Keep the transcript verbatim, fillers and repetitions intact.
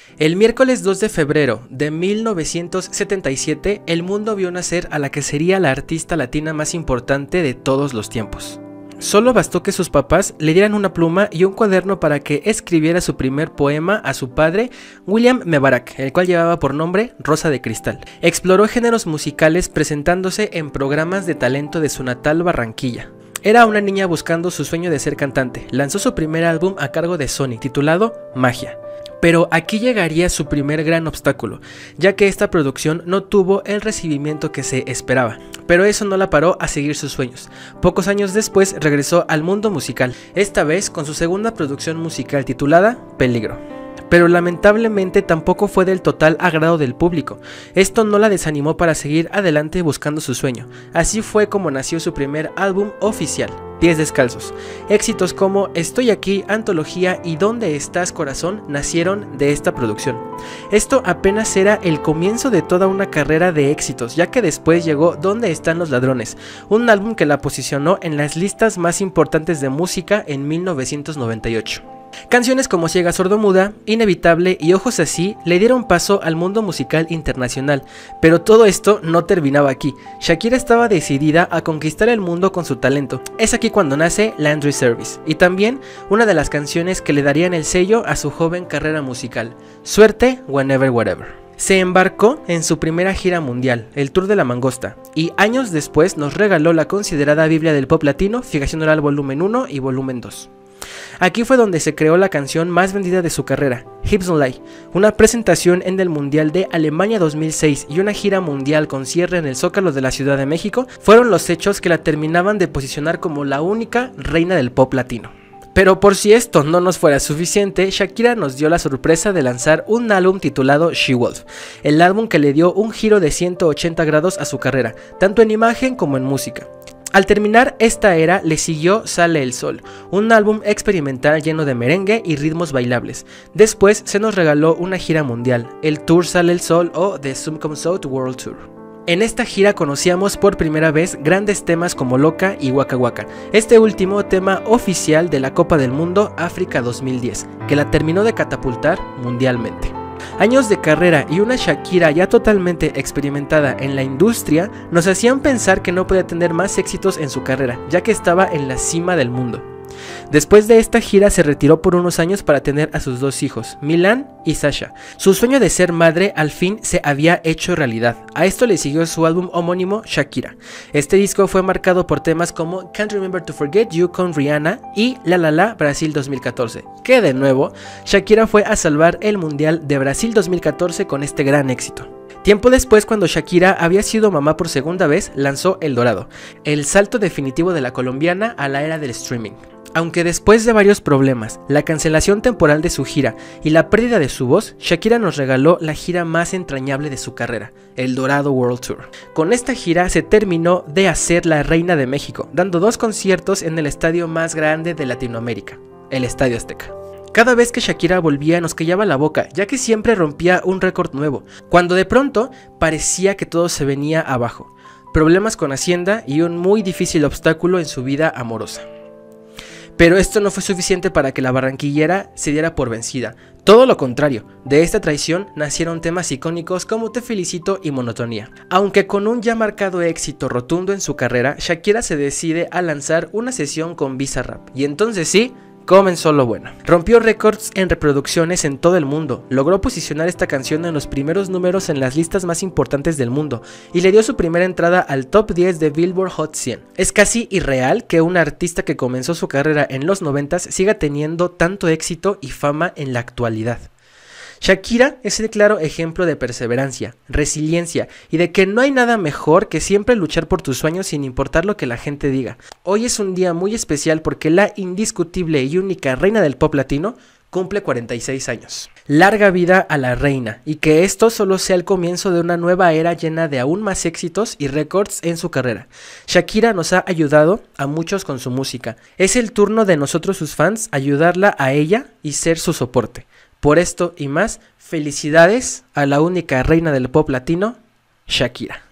El miércoles dos de febrero de mil novecientos setenta y siete, el mundo vio nacer a la que sería la artista latina más importante de todos los tiempos. Solo bastó que sus papás le dieran una pluma y un cuaderno para que escribiera su primer poema a su padre, William Mebarak, el cual llevaba por nombre Rosa de Cristal. Exploró géneros musicales presentándose en programas de talento de su natal Barranquilla. Era una niña buscando su sueño de ser cantante. Lanzó su primer álbum a cargo de Sony, titulado Magia. Pero aquí llegaría su primer gran obstáculo, ya que esta producción no tuvo el recibimiento que se esperaba. Pero eso no la paró a seguir sus sueños. Pocos años después regresó al mundo musical, esta vez con su segunda producción musical titulada Peligro. Pero lamentablemente tampoco fue del total agrado del público. Esto no la desanimó para seguir adelante buscando su sueño. Así fue como nació su primer álbum oficial, Pies Descalzos. Éxitos como Estoy Aquí, Antología y ¿Dónde estás, corazón? Nacieron de esta producción. Esto apenas era el comienzo de toda una carrera de éxitos, ya que después llegó ¿Dónde están los ladrones?, un álbum que la posicionó en las listas más importantes de música en mil novecientos noventa y ocho. Canciones como Ciega Sordomuda, Inevitable y Ojos Así le dieron paso al mundo musical internacional, pero todo esto no terminaba aquí. Shakira estaba decidida a conquistar el mundo con su talento. Es aquí cuando nace Laundry Service, y también una de las canciones que le darían el sello a su joven carrera musical, Suerte, Whenever, Whatever. Se embarcó en su primera gira mundial, el Tour de la Mangosta, y años después nos regaló la considerada Biblia del Pop Latino, Fijación Oral Volumen uno y Volumen dos. Aquí fue donde se creó la canción más vendida de su carrera, Hips Don't Lie. Una presentación en el Mundial de Alemania dos mil seis y una gira mundial con cierre en el Zócalo de la Ciudad de México fueron los hechos que la terminaban de posicionar como la única reina del pop latino. Pero por si esto no nos fuera suficiente, Shakira nos dio la sorpresa de lanzar un álbum titulado She Wolf, el álbum que le dio un giro de ciento ochenta grados a su carrera, tanto en imagen como en música. Al terminar esta era le siguió Sale el Sol, un álbum experimental lleno de merengue y ritmos bailables. Después se nos regaló una gira mundial, el Tour Sale el Sol o The Sun Comes Out World Tour. En esta gira conocíamos por primera vez grandes temas como Loca y Waka Waka, este último tema oficial de la Copa del Mundo África dos mil diez, que la terminó de catapultar mundialmente. Años de carrera y una Shakira ya totalmente experimentada en la industria nos hacían pensar que no podía tener más éxitos en su carrera, ya que estaba en la cima del mundo. Después de esta gira se retiró por unos años para tener a sus dos hijos, Milan y Sasha. Su sueño de ser madre al fin se había hecho realidad. A esto le siguió su álbum homónimo Shakira. Este disco fue marcado por temas como Can't Remember to Forget You con Rihanna y La La La Brasil dos mil catorce, que de nuevo Shakira fue a salvar el Mundial de Brasil dos mil catorce con este gran éxito. Tiempo después, cuando Shakira había sido mamá por segunda vez, lanzó El Dorado, el salto definitivo de la colombiana a la era del streaming. Aunque después de varios problemas, la cancelación temporal de su gira y la pérdida de su voz, Shakira nos regaló la gira más entrañable de su carrera, El Dorado World Tour. Con esta gira se terminó de hacer la reina de México, dando dos conciertos en el estadio más grande de Latinoamérica, el Estadio Azteca. Cada vez que Shakira volvía nos callaba la boca, ya que siempre rompía un récord nuevo, cuando de pronto parecía que todo se venía abajo. Problemas con Hacienda y un muy difícil obstáculo en su vida amorosa. Pero esto no fue suficiente para que la barranquillera se diera por vencida. Todo lo contrario, de esta traición nacieron temas icónicos como Te Felicito y Monotonía. Aunque con un ya marcado éxito rotundo en su carrera, Shakira se decide a lanzar una sesión con Bizarrap. Y entonces sí, comenzó lo bueno. Rompió récords en reproducciones en todo el mundo, logró posicionar esta canción en los primeros números en las listas más importantes del mundo y le dio su primera entrada al top diez de Billboard Hot cien. Es casi irreal que una artista que comenzó su carrera en los noventas siga teniendo tanto éxito y fama en la actualidad. Shakira es el claro ejemplo de perseverancia, resiliencia y de que no hay nada mejor que siempre luchar por tus sueños sin importar lo que la gente diga. Hoy es un día muy especial porque la indiscutible y única reina del pop latino cumple cuarenta y seis años. Larga vida a la reina y que esto solo sea el comienzo de una nueva era llena de aún más éxitos y récords en su carrera. Shakira nos ha ayudado a muchos con su música. Es el turno de nosotros sus fans ayudarla a ella y ser su soporte. Por esto y más, felicidades a la única reina del pop latino, Shakira.